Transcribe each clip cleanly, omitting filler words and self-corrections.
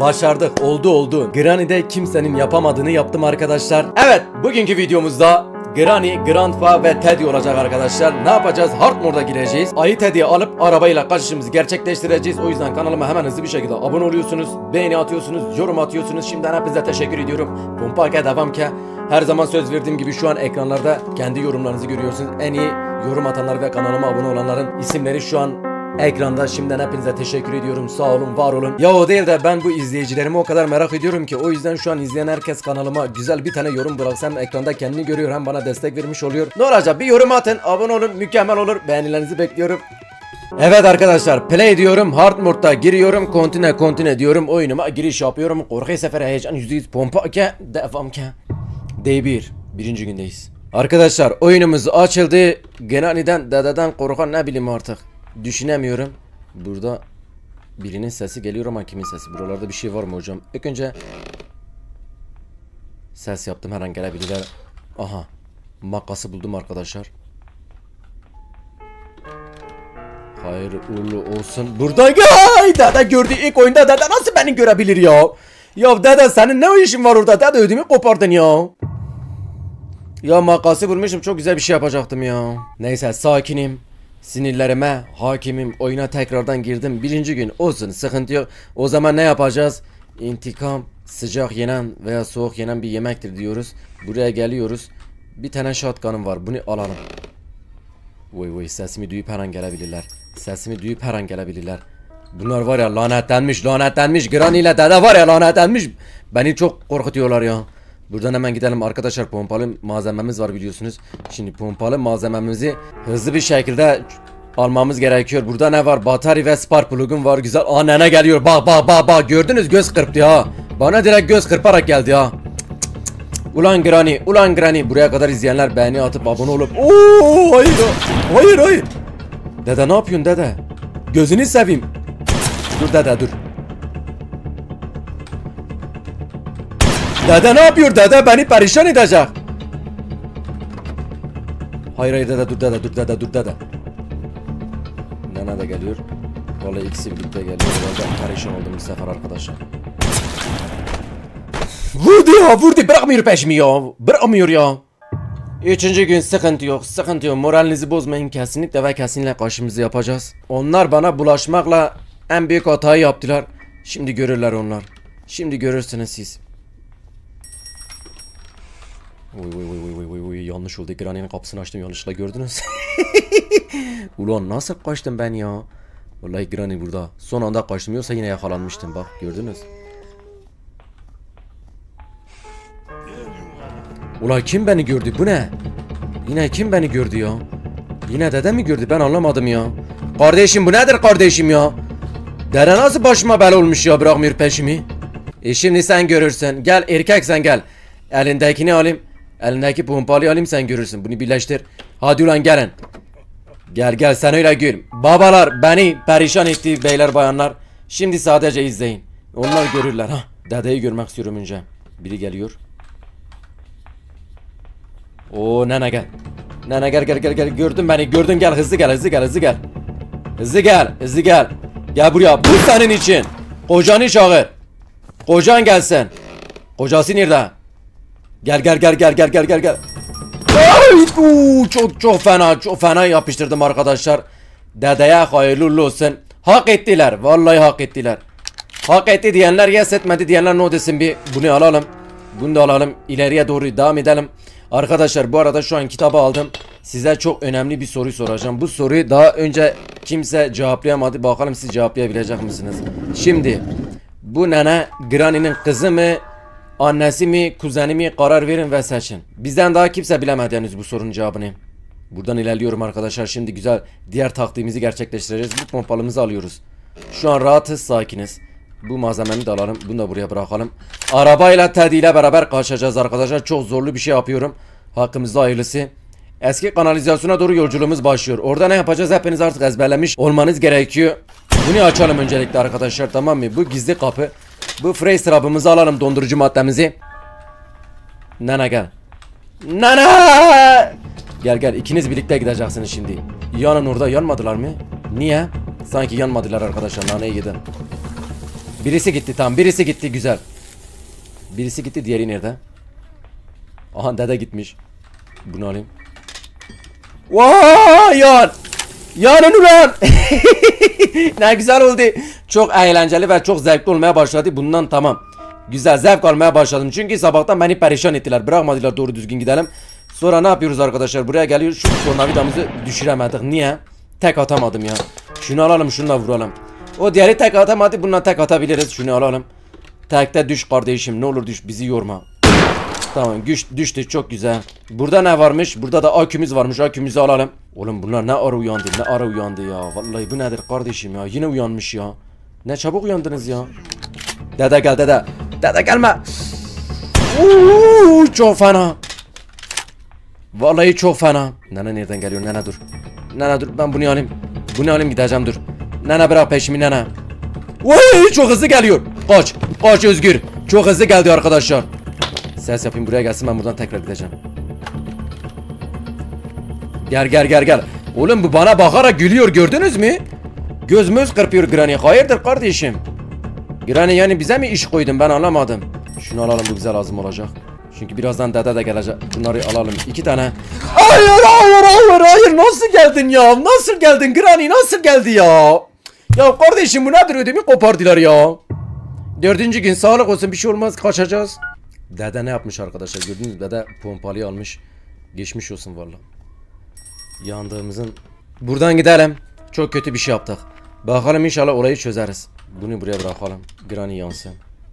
Başardık. Oldu. Granny'de kimsenin yapamadığını yaptım arkadaşlar. Evet, bugünkü videomuzda Granny, Grandpa ve Teddy olacak arkadaşlar. Ne yapacağız? Hard moda gireceğiz. Ayı Teddy'yi alıp arabayla kaçışımızı gerçekleştireceğiz. O yüzden kanalıma hemen hızlı bir şekilde abone oluyorsunuz. Beğeni atıyorsunuz, yorum atıyorsunuz. Şimdiden hepinize teşekkür ediyorum. Pompake devam ki. Her zaman söz verdiğim gibi şu an ekranlarda kendi yorumlarınızı görüyorsunuz. En iyi yorum atanlar ve kanalıma abone olanların isimleri şu an ekranda. Şimdiden hepinize teşekkür ediyorum. Sağ olun, var olun. Ya o değil de ben bu izleyicilerimi o kadar merak ediyorum ki, o yüzden şu an izleyen herkes kanalıma güzel bir tane yorum bıraksa hem ekranda kendini görüyor hem bana destek vermiş oluyor. Ne olacak? Bir yorum atın, abone olun, mükemmel olur. Beğenilerinizi bekliyorum. Evet arkadaşlar, play diyorum, hard modda giriyorum, continue diyorum, oyunuma giriş yapıyorum. Korku seferi heyecan %100 pompa ki devam ki. D1 birinci gündeyiz. Arkadaşlar oyunumuz açıldı. Granny'den dededen korkan ne bileyim artık. Düşünemiyorum. Burada birinin sesi geliyor ama kimin sesi? Buralarda bir şey var mı hocam? İlk önce ses yaptım, her an gelebilirler. Aha, makası buldum arkadaşlar. Hayır uğurlu olsun. Buradan gay dede gördü ilk oyunda. Dede nasıl beni görebilir ya? Ya dede senin ne işin var orada? Dede ödümü kopardın ya. Ya makası bulmuşum, çok güzel bir şey yapacaktım ya. Neyse sakinim. Sinirlerime hakimim. Oyuna tekrardan girdim. Birinci gün olsun, sıkıntı yok. O zaman ne yapacağız? İntikam sıcak yenen veya soğuk yenen bir yemektir diyoruz. Buraya geliyoruz. Bir tane shotgun'ım var. Bunu alalım. Vay sesimi duyup her an gelebilirler. Sesimi duyup her an gelebilirler. Bunlar var ya lanetlenmiş. Granny ile dede var ya lanetlenmiş. Beni çok korkutuyorlar ya. Buradan hemen gidelim arkadaşlar, pompalı malzememiz var biliyorsunuz. Şimdi pompalı malzememizi hızlı bir şekilde almamız gerekiyor. Burada ne var? Batarya ve spark plug'um var, güzel. Aa nene geliyor, bak gördünüz, göz kırptı ya. Bana direkt göz kırparak geldi ya. Ulan Granny, buraya kadar izleyenler beğeni atıp abone olup. Oo hayır. Dede ne yapıyorsun dede? Gözünü seveyim. Dur dede dur. Dede ne yapıyor dede? Beni perişan edecek. Hayır dede dur dede. Nene de geliyor. Vallahi ikisi birlikte geliyor. Ben perişan oldum bu sefer arkadaşlar. Vurdu bırakmıyor peşimi ya. Bırakmıyor ya. Üçüncü gün sıkıntı yok. Moralinizi bozmayın, kesinlikle ve kesinlikle karşımızı yapacağız. Onlar bana bulaşmakla en büyük hatayı yaptılar. Şimdi görürler onlar. Şimdi görürsünüz siz. Oy yanlış oldu. Granny'nin kapısını açtım yanlışlıkla, gördünüz. Ulan nasıl kaçtım ben ya? Vallahi Granny burada. Son anda kaçtım, yoksa yine yakalanmıştım, bak gördünüz. Ulan kim beni gördü, bu ne? Yine kim beni gördü ya? Yine dede mi gördü, ben anlamadım ya. Kardeşim bu nedir kardeşim ya? Dede nasıl başıma bela olmuş ya, bırakmıyor peşimi. Şimdi sen görürsün. Gel erkek, sen gel. Elindekini alayım. Elindeki pompalıyı alayım, sen görürsün. Bunu birleştir. Hadi ulan gelin. Gel sen öyle gül. Babalar beni perişan etti, beyler bayanlar. Şimdi sadece izleyin. Onlar görürler. Ha. Dedeyi görmek istiyorum önce. Biri geliyor. Oo nene gel. Nene gel. Gördün beni, gördün, gel hızlı gel. Hızlı gel. Gel buraya, bu senin için. Kocanı çağır. Kocan gelsin. Kocası nerede? Gel. Ay, çok fena yapıştırdım arkadaşlar. Dedeye hayırlı olsun. Hak ettiler. Vallahi hak ettiler. Hak etti diyenler yes, etmedi diyenler no desin. Bir bunu alalım. Bunu da alalım. İleriye doğru devam edelim. Arkadaşlar bu arada şu an kitabı aldım. Size çok önemli bir soru soracağım. Bu soruyu daha önce kimse cevaplayamadı. Bakalım siz cevaplayabilecek misiniz? Şimdi bu nene Granny'nin kızı mı, annesi mi, kuzeni mi, karar verin ve seçin. Bizden daha kimse bilemedi henüz bu sorunun cevabını. Buradan ilerliyorum arkadaşlar. Şimdi güzel diğer taktiğimizi gerçekleştireceğiz. Bu pompalımızı alıyoruz. Şu an rahatız, sakiniz. Bu malzememi de alalım. Bunu da buraya bırakalım. Arabayla Teddy ile beraber kaçacağız arkadaşlar. Çok zorlu bir şey yapıyorum. Hakkımızda hayırlısı. Eski kanalizasyona doğru yolculuğumuz başlıyor. Orada ne yapacağız hepiniz artık ezberlemiş olmanız gerekiyor. Bunu açalım öncelikle arkadaşlar, tamam mı? Bu gizli kapı. Bu freeze trap'ımızı alalım, dondurucu maddemizi. Nana gel. Gel ikiniz birlikte gideceksiniz şimdi. Yanın orada, yanmadılar mı? Niye? Sanki yanmadılar arkadaşlar, naneyi yedim. Birisi gitti, tamam, birisi gitti, güzel. Birisi gitti, diğeri nerede? Aha, dede gitmiş. Bunu alayım. Vay yan. Yanın ulan. Ne güzel oldu. Çok eğlenceli ve çok zevkli olmaya başladı. Bundan tamam. Güzel, zevk almaya başladım. Çünkü sabahtan beni perişan ettiler. Bırakmadılar doğru düzgün gidelim. Sonra ne yapıyoruz arkadaşlar? Buraya geliyor. Şu tornavidamızı düşüremedik. Niye? Tek atamadım ya. Şunu alalım, şununla vuralım. O diğeri tek atamadı. Bununla tek atabiliriz. Şunu alalım. Tekte düş kardeşim. Ne olur düş. Bizi yorma. Tamam, güç düştü, çok güzel. Burada ne varmış? Burada da akümüz varmış. Akümüzü alalım. Oğlum bunlar ne ara uyandı? Ne ara uyandı ya? Vallahi bu nedir kardeşim ya? Yine uyanmış ya. Ne çabuk uyandınız ya. Dede gel dede. Dede gelme. Çok fena. Vallahi çok fena. Nene nereden geliyor? Nene dur. Nene dur, ben bunu alayım. Bunu alayım, gideceğim, dur. Nene bırak peşimi nene. Vay, çok hızlı geliyor. Kaç. Kaç Özgür. Çok hızlı geldi arkadaşlar. Ses yapayım, buraya gelsin, ben buradan tekrar gideceğim. Gel. Oğlum bu bana bakarak gülüyor, gördünüz mü? Gözümüz kırpıyor Granny. Hayırdır kardeşim? Granny yani bize mi iş koydun, ben anlamadım. Şunu alalım, bu bize lazım olacak. Çünkü birazdan dede de gelecek. Bunları alalım, 2 tane. Hayır, nasıl geldin ya? Nasıl geldin Granny, nasıl geldi ya? Ya kardeşim bu nedir, ödümü kopardılar ya. 4. gün, sağlık olsun, bir şey olmaz, kaçacağız. Dede ne yapmış arkadaşlar, gördünüz mü? Dede pompalıyı almış. Geçmiş olsun valla. Yandığımızın. Buradan gidelim. Çok kötü bir şey yaptık. Bakalım, inşallah olayı çözeriz. Bunu buraya bırakalım. Granny yansın.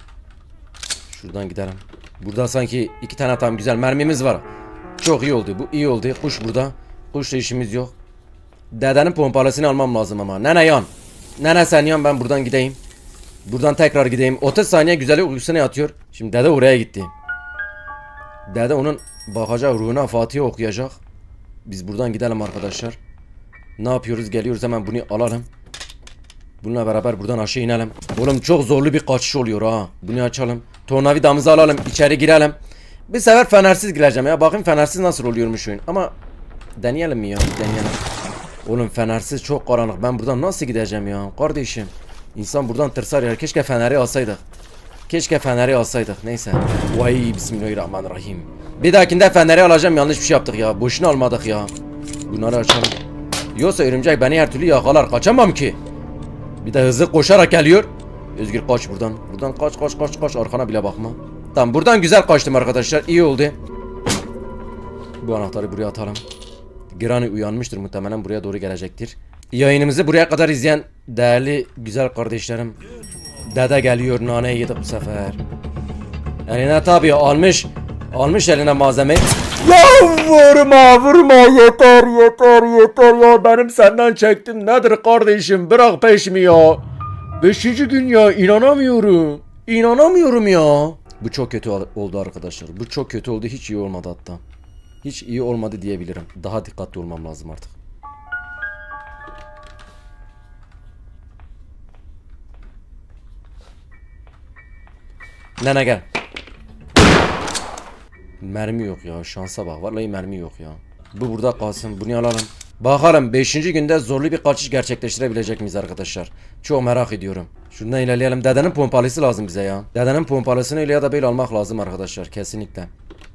Şuradan gidelim. Burada sanki 2 tane tam güzel mermimiz var. Çok iyi oldu, bu iyi oldu. Kuş burada. Kuşla işimiz yok. Dedenin pompalısını almam lazım ama. Nene yan. Nene sen yan, ben buradan gideyim. Buradan tekrar gideyim. 30 saniye güzel uykusuna yatıyor. Şimdi dede oraya gitti. Dede onun bakacak ruhuna Fatiha okuyacak. Biz buradan gidelim arkadaşlar. Ne yapıyoruz? Geliyoruz, hemen bunu alalım. Bununla beraber buradan aşağı inelim. Oğlum çok zorlu bir kaçış oluyor ha. Bunu açalım. Tornavidamızı alalım. İçeri girelim. Bir sefer fenersiz gireceğim ya. Bakın fenersiz nasıl oluyormuş oyun. Ama deneyelim mi ya? Deneyelim. Oğlum fenersiz çok karanlık. Ben buradan nasıl gideceğim ya? Kardeşim. İnsan buradan tırsar ya. Keşke feneri alsaydık. Keşke feneri alsaydık. Neyse. Vay bismillahirrahmanirrahim. Bir dahakinde feneri alacağım. Yanlış bir şey yaptık ya. Boşuna almadık ya. Bunları açalım. Yoksa örümcek beni her türlü yakalar. Kaçamam ki. Bir de hızlı koşarak geliyor. Özgür kaç buradan. Buradan kaç. Arkana bile bakma. Tamam, buradan güzel kaçtım arkadaşlar. İyi oldu. Bu anahtarı buraya atalım. Granny uyanmıştır, muhtemelen buraya doğru gelecektir. Yayınımızı buraya kadar izleyen değerli güzel kardeşlerim. Dede geliyor, nane yedik bu sefer. Eline tabi almış eline malzemeyi. Ya vurma yeter ya, benim senden çektim nedir kardeşim, bırak peşimi ya. 5. gün ya, inanamıyorum ya. Bu çok kötü oldu arkadaşlar, bu çok kötü oldu, hiç iyi olmadı hatta. Hiç iyi olmadı diyebilirim, daha dikkatli olmam lazım artık. Nene gel. Mermi yok ya, şansa bak, vallahi mermi yok ya. Bu burada kalsın, bunu alalım. Bakalım 5. günde zorlu bir kaçış gerçekleştirebilecek miyiz arkadaşlar? Çok merak ediyorum. Şuradan ilerleyelim. Dedenin pompalısı lazım bize ya. Dedenin pompalısını öyle ya da böyle almak lazım arkadaşlar, kesinlikle.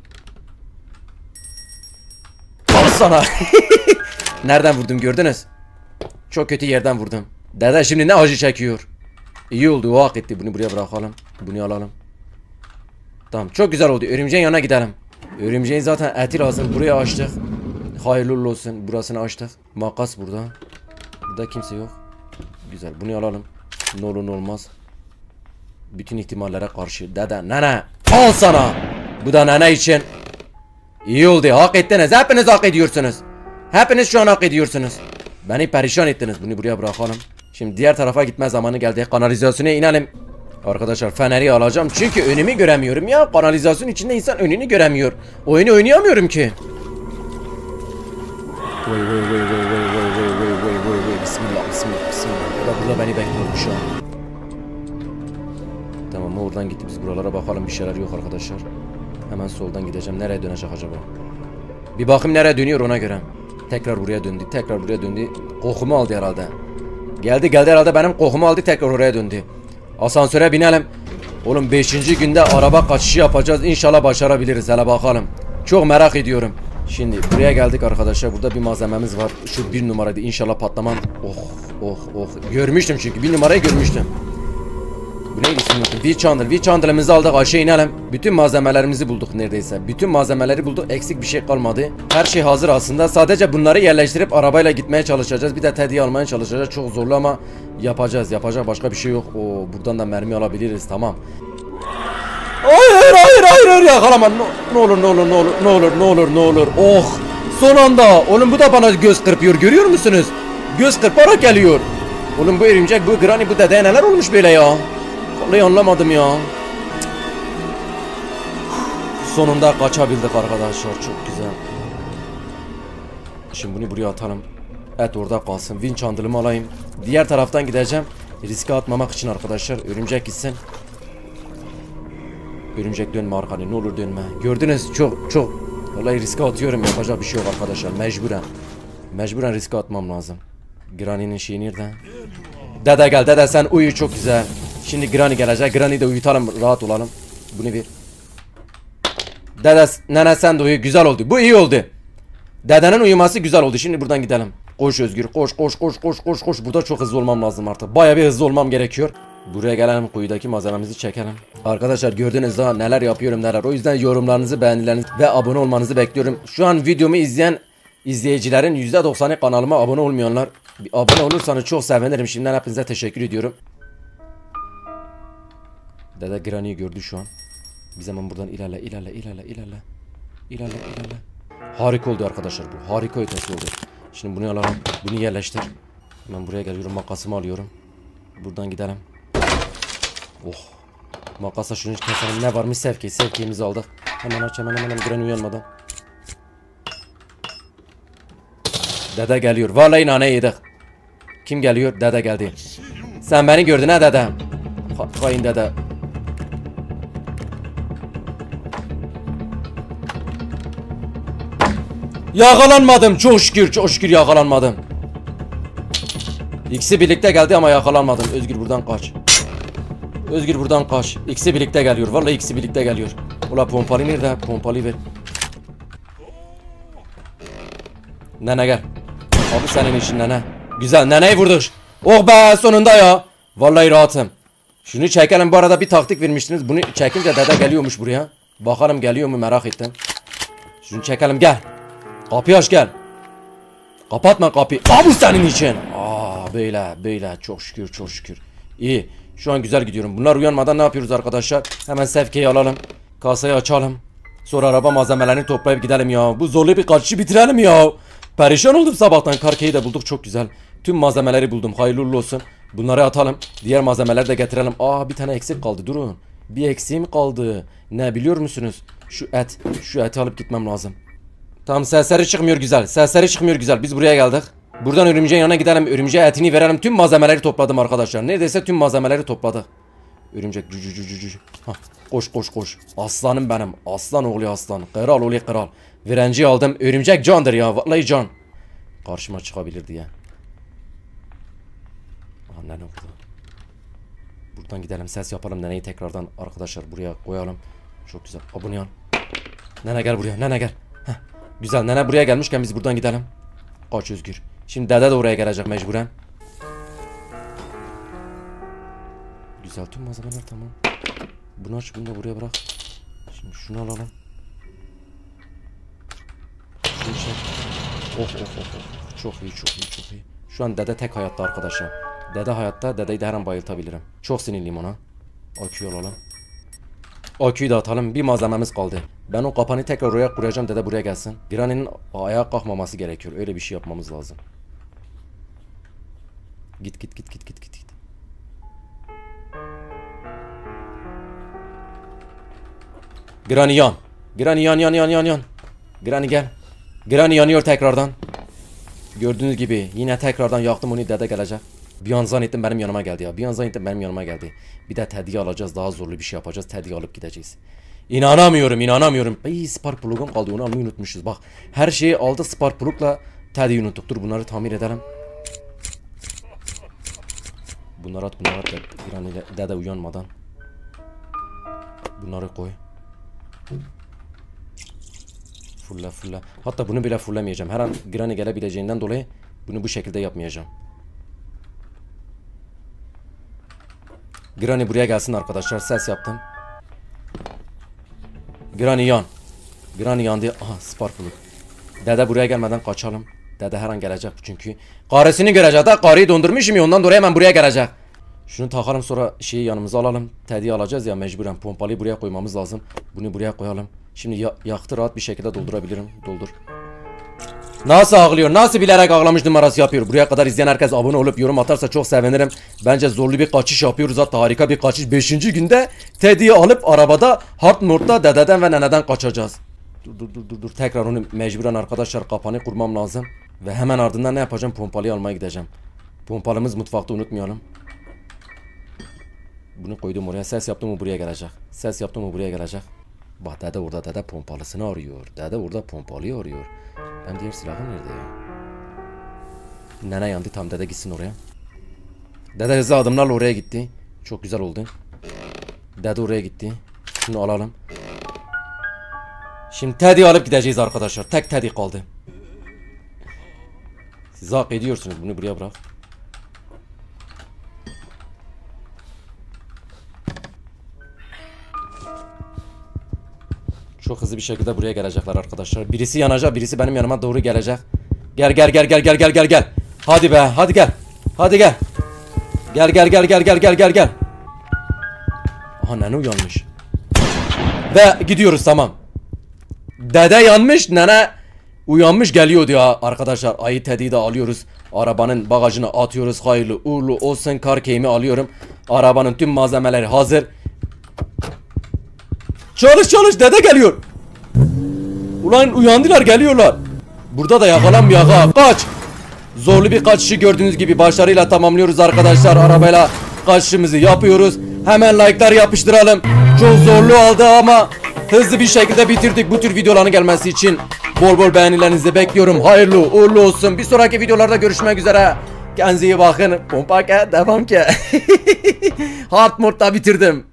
Al sana. Nereden vurdum gördünüz? Çok kötü yerden vurdum. Dede şimdi ne acı çekiyor. İyi oldu, o hak etti. Bunu buraya bırakalım. Bunu alalım. Tamam, çok güzel oldu. Örümceğin yanına gidelim. Örümceğin zaten eti lazım. Buraya açtık. Hayırlı olsun. Burasını açtık. Makas burada. Burada kimse yok. Güzel, bunu alalım. Ne olur ne olmaz. Bütün ihtimallere karşı. Dede, nene. Al sana. Bu da nene için. İyi oldu. Hak ettiniz. Hepiniz hak ediyorsunuz. Hepiniz şu an hak ediyorsunuz. Beni perişan ettiniz. Bunu buraya bırakalım. Şimdi diğer tarafa gitme zamanı geldi. Kanalizasyona inelim. Arkadaşlar feneri alacağım çünkü önümü göremiyorum ya. Kanalizasyon içinde insan önünü göremiyor. Oyunu oynayamıyorum ki. Vay. Bismillah. Burada beni bekliyor şu an. Tamam, oradan gitti, biz buralara bakalım, bir şeyler yok arkadaşlar. Hemen soldan gideceğim. Nereye dönecek acaba? Bir bakayım nereye dönüyor, ona göre. Tekrar buraya döndü. Kokumu aldı herhalde. Geldi herhalde, benim kokumu aldı, tekrar oraya döndü. Asansöre binelim. Oğlum 5. günde araba kaçışı yapacağız. İnşallah başarabiliriz. Hele bakalım. Çok merak ediyorum. Şimdi buraya geldik arkadaşlar. Burada bir malzememiz var. Şu 1 numaraydı. İnşallah patlamam. Oh. Görmüştüm çünkü. 1 numarayı görmüştüm. Bu neydi şimdi? V-Chandler'ımızı aldık. Aşağı inelim. Bütün malzemelerimizi bulduk neredeyse. Bütün malzemeleri bulduk. Eksik bir şey kalmadı. Her şey hazır aslında. Sadece bunları yerleştirip arabayla gitmeye çalışacağız. Bir de Teddy'yi almaya çalışacağız. Çok zorlu ama yapacağız. Yapacak başka bir şey yok. Oo, buradan da mermi alabiliriz. Tamam. Hayır yakalama. Ne olur. Oh. Son anda. Oğlum bu da bana göz kırpıyor. Görüyor musunuz? Göz kırparak geliyor. Oğlum bu örümcek, bu Granny, bu dedeye neler olmuş böyle ya? Vallahi anlamadım ya. Sonunda kaçabildik arkadaşlar. Çok güzel. Şimdi bunu buraya atalım. Et orada kalsın. Winch chandle'ımı alayım. Diğer taraftan gideceğim. Riske atmamak için arkadaşlar. Örümcek gitsin. Örümcek dönme arkana. Ne olur dönme. Gördünüz çok. Vallahi riske atıyorum. Yapacak bir şey yok arkadaşlar. Mecburen riske atmam lazım. Granny'nin şeyi nerede? Dede gel. Dede sen uyu, çok güzel. Şimdi Granny gelecek. Granny'yi de uyutalım. Rahat olalım. Bunu bir. Dede nene sen de uyu. Güzel oldu. Bu iyi oldu. Dedenin uyuması güzel oldu. Şimdi buradan gidelim. Koş Özgür. Koş. Burada çok hızlı olmam lazım artık. Baya bir hızlı olmam gerekiyor. Buraya gelelim. Kuyudaki malzememizi çekelim. Arkadaşlar gördünüz daha neler yapıyorum neler. O yüzden yorumlarınızı, beğenilerinizi ve abone olmanızı bekliyorum. Şu an videomu izleyen izleyicilerin %90'ı kanalıma abone olmayanlar. Bir abone olursanız çok sevinirim. Şimdiden hepinize teşekkür ediyorum. Dede Granny'yi gördü şu an. Biz hemen buradan ilerle. Harika oldu arkadaşlar bu. Harika ötesi oldu. Şimdi bunu alalım. Bunu yerleştir. Hemen buraya geliyorum. Makasımı alıyorum. Buradan gidelim. Oh. Makasla şunu keselim. Ne varmış? Sevkiyemizi aldık. Hemen aç hemen Granny uyanmadan. Dede geliyor. Vallahi nane yedik. Kim geliyor? Dede geldi. Sen beni gördün ha dede. Hain dede. Yakalanmadım. Çok şükür yakalanmadım. İkisi birlikte geldi ama yakalanmadım. Özgür buradan kaç. İkisi birlikte geliyor. Vallahi ikisi birlikte geliyor. Ula pompalı nerede? Pompalı ver. Nene gel. Abi senin işin nene. Güzel, neneyi vurduk. Oh be, sonunda ya. Vallahi rahatım. Şunu çekelim. Bu arada bir taktik vermiştiniz. Bunu çekince dede geliyormuş buraya. Bakalım geliyor mu, merak ettim. Şunu çekelim, gel. Kapıyı aç, gel. Kapatma kapıyı. Bu senin için. Böyle çok şükür. İyi. Şu an güzel gidiyorum. Bunlar uyanmadan ne yapıyoruz arkadaşlar? Hemen sevkiyi alalım. Kasayı açalım. Sonra araba malzemelerini toplayıp gidelim ya. Bu zorlu bir kaçışı bitirelim ya. Perişan oldum sabahtan. Karkeyi de bulduk, çok güzel. Tüm malzemeleri buldum. Hayırlı uğurlu olsun. Bunları atalım. Diğer malzemeleri de getirelim. Bir tane eksik kaldı. Durun. Bir eksiğim kaldı. Ne biliyor musunuz? Şu eti alıp gitmem lazım. Tamam, sesleri çıkmıyor güzel. Biz buraya geldik. Buradan örümceğin yanına gidelim. Örümceğe etini verelim. Tüm malzemeleri topladım arkadaşlar. Neredeyse tüm malzemeleri topladık. Örümcek cücü. Koş. Aslanım benim. Aslan oğlu aslan. Kral oğlu kral. Virenciyi aldım. Örümcek candır ya. Vallahi can. Karşıma çıkabilir diye. Ne oldu? Buradan gidelim. Ses yapalım. Neneyi tekrardan arkadaşlar buraya koyalım. Çok güzel. Abone ol. Nene gel buraya. Nene gel. Güzel. Nene buraya gelmişken biz buradan gidelim. Kaç Özgür. Şimdi dede de oraya gelecek mecburen. Güzel, tüm malzemeler tamam. Bunu aç, bunu da buraya bırak. Şimdi şunu alalım. Şunu çek. Çok iyi. Şu an dede tek hayatta arkadaşlar. Dede hayatta, dedeyi de her an bayıltabilirim. Çok sinirliyim ona. Aküyü alalım. Aküyü de atalım. Bir malzememiz kaldı. Ben o kapanı tekrar oraya kuracağım, dede buraya gelsin. Granny'nin ayağa kalkmaması gerekiyor. Öyle bir şey yapmamız lazım. Git. Granny yan. Granny gel. Granny yanıyor tekrardan. Gördüğünüz gibi yine tekrardan yaktım onu, dede gelecek. Bir an zannettim benim yanıma geldi ya. Bir de Teddy'yi alacağız, daha zorlu bir şey yapacağız. Teddy'yi alıp gideceğiz. İnanamıyorum. Spark plug'um kaldı, onu almayı unutmuşuz. Bak, her şeyi aldı, Spark plug'la Teddy'yi unuttuk. Dur bunları tamir edelim. Bunları at Granny ile dede uyanmadan. Bunları koy. Fulla. Hatta bunu bile fullamayacağım. Her an Granny gelebileceğinden dolayı bunu bu şekilde yapmayacağım. Granny buraya gelsin arkadaşlar. Ses yaptım. Granny yan. Granny yandı. Aha Sparkle'lık. Dede buraya gelmeden kaçalım. Dede her an gelecek çünkü. Karısını görecek da karıyı dondurmuşum ya ondan dolayı hemen buraya gelecek. Şunu takalım sonra şeyi yanımıza alalım. Teddy'yi alacağız ya mecburen. Pompalıyı buraya koymamız lazım. Bunu buraya koyalım. Şimdi yaktı rahat bir şekilde doldurabilirim. Doldur. Nasıl ağlıyor? Nasıl bilerek ağlamış numarası yapıyor? Buraya kadar izleyen herkes abone olup yorum atarsa çok sevinirim. Bence zorlu bir kaçış yapıyoruz. Hatta harika bir kaçış. 5. günde Teddy'yi alıp arabada hard modda dededen ve neneden kaçacağız. Dur. Tekrar onu mecburen arkadaşlar kapanı kurmam lazım. Ve hemen ardından ne yapacağım? Pompalıyı almaya gideceğim. Pompalımız mutfakta unutmayalım. Bunu koydum oraya. Ses yaptım mı buraya gelecek. Ses yaptım mı buraya gelecek. Bak dede orada dede pompalısını arıyor. Dede orada pompalıyı arıyor. Ben diğer silahım nerede ya? Nene yandı tam dede gitsin oraya. Dede hızlı adımlarla oraya gitti. Çok güzel oldu. Dede oraya gitti. Şunu alalım. Şimdi Teddy'yi alıp gideceğiz arkadaşlar. Tek Teddy kaldı. Siz hak ediyorsunuz. Bunu buraya bırak. Çok hızlı bir şekilde buraya gelecekler arkadaşlar. Birisi yanacak, birisi benim yanıma doğru gelecek. Gel. Hadi be, hadi gel. Hadi gel. Gel. Aha nene uyanmış. Ve gidiyoruz tamam. Dede yanmış, nene uyanmış geliyordu ya arkadaşlar. Ayı Teddy'yi de alıyoruz. Arabanın bagajına atıyoruz. Hayırlı uğurlu olsun. Kar keyimi alıyorum. Arabanın tüm malzemeleri hazır. Çalış dede geliyor. Ulan uyandılar geliyorlar. Burada da yakalanmıyor ha. Kaç. Zorlu bir kaçışı gördüğünüz gibi başarıyla tamamlıyoruz arkadaşlar. Arabayla kaçışımızı yapıyoruz. Hemen like'lar yapıştıralım. Çok zorlu oldu ama hızlı bir şekilde bitirdik. Bu tür videoların gelmesi için bol beğenilerinizi bekliyorum. Hayırlı uğurlu olsun. Bir sonraki videolarda görüşmek üzere. Kendinize iyi bakın. Pompa ke devam ke. Hard modda bitirdim.